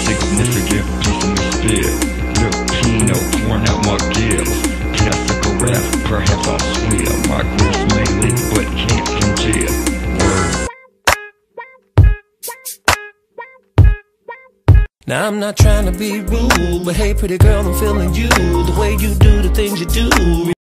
significant piece of misfit. Filipino, worn out my gills. Classical rap, perhaps I'll swim. My growth mainly, but can't congeal. Word. Now I'm not trying to be rude, but hey pretty girl, I'm feeling you. The way you do the things you do